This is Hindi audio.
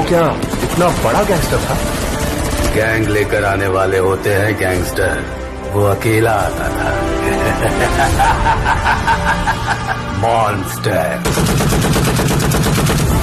क्या इतना बड़ा गैंगस्टर था? गैंग लेकर आने वाले होते हैं गैंगस्टर, वो अकेला आता था। मॉन्स्टर।